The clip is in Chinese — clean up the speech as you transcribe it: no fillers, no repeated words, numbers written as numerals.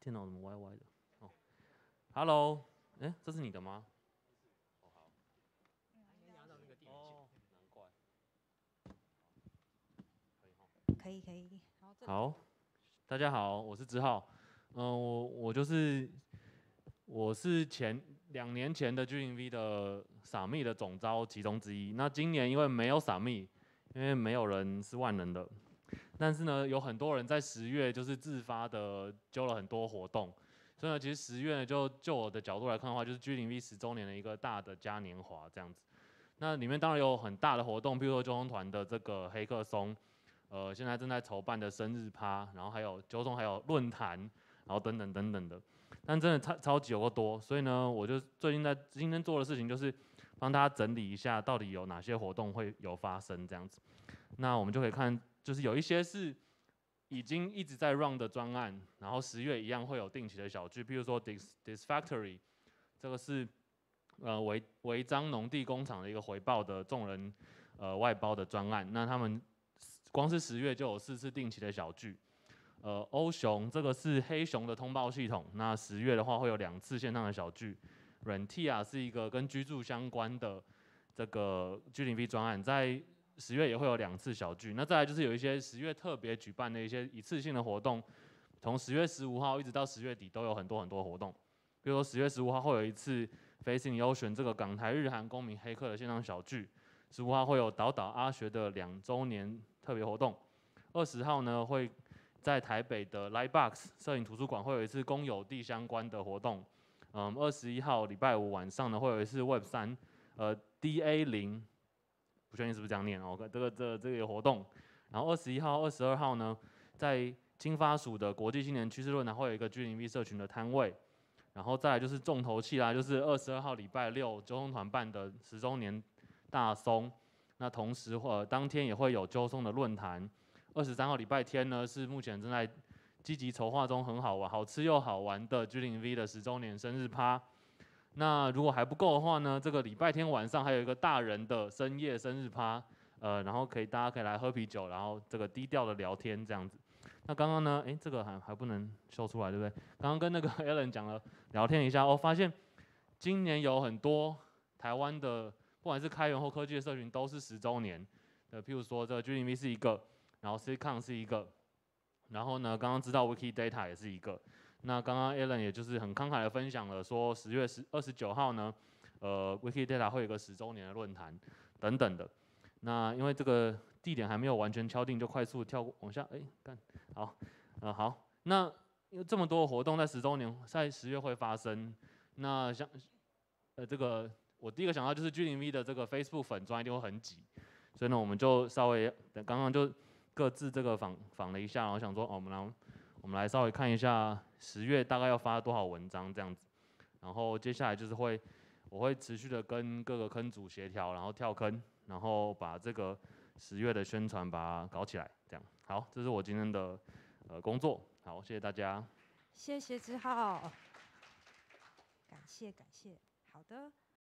电脑怎么歪歪的？哦，Hello，这是你的吗？哦，好。 压到那个电源线。 哦，难怪。 可以可以。 好，大家好，我是志浩。我是2年前的 G0V 的撒密的总召其中之一。那今年因为没有撒密，因为没有人是万能的，但是呢，有很多人在10月就是自发的揪了很多活动。所以呢，其实10月呢，就我的角度来看的话，就是 G0V 10周年的一个大的嘉年华这样子。那里面当然有很大的活动，譬如说纠通团的这个黑客松，现在正在筹办的生日趴，然后还有纠通还有论坛，然后等等等等的。但真的超级有够多，所以呢，我就最近在今天做的事情就是帮大家整理一下，到底有哪些活动会有发生这样子。那我们就可以看，就是有一些是已经一直在 run 的专案，然后10月一样会有定期的小聚，譬如说 This Factory， 这个是违章农地工厂的一个回报的众人外包的专案，那他们光是10月就有4次定期的小聚。欧熊这个是黑熊的通报系统，那10月的话会有2次线上的小聚。Rentia 是一个跟居住相关的这个 G0V 专案，在10月也会有2次小聚。那再来就是有一些10月特别举办的一些一次性的活动，从10月15号一直到10月底都有很多活动。比如说10月15号会有一次 Facing the Ocean 这个港台日韩公民黑客的线上小聚，15号会有岛阿学的2周年特别活动，20号呢会在台北的 Lightbox 摄影图书馆会有一次公有地相关的活动。21号礼拜五晚上呢会有一次 Web3 DA0，不确定是不是这样念哦，这个活动。然后21号、22号呢，在经发署的国际青年趋势论坛会有一个 G0V 社群的摊位。然后再来就是重头戏啦，就是22号礼拜六纠通团办的10周年大松。那同时当天也会有纠松的论坛。23号礼拜天呢是目前正在积极筹划中，很好玩、好吃又好玩的 G0V 的10周年生日趴。那如果还不够的话呢，这个礼拜天晚上还有一个大人的深夜生日趴，然后大家可以来喝啤酒，然后这个低调的聊天这样子。那刚刚呢，这个还不能秀出来，对不对？刚刚跟那个 Alan 讲了聊天一下，发现今年有很多台湾的，不管是开源或科技的社群，都是10周年的。譬如说这个 G0V 是一个，然后 CCon 是一个，然后呢，刚刚知道 Wikidata 也是一个。那刚刚 Alan 也就是很慷慨的分享了，说10月29号呢，Wikidata 会有一个10周年的论坛等等的。那因为这个地点还没有完全敲定，就快速往下，好，好，那因为这么多的活动在10周年，在10月会发生，那像这个我第一个想到就是 G0V 的这个 Facebook 粉专一定会很挤，所以呢，我们就稍微刚刚就各自这个访了一下，然后想说，我们来稍微看一下10月大概要发多少文章这样子，然后接下来就是我会持续的跟各个坑组协调，然后跳坑，然后把这个10月的宣传把它搞起来，这样。好，这是我今天的工作。好，谢谢大家。 谢谢志浩，感谢。好的。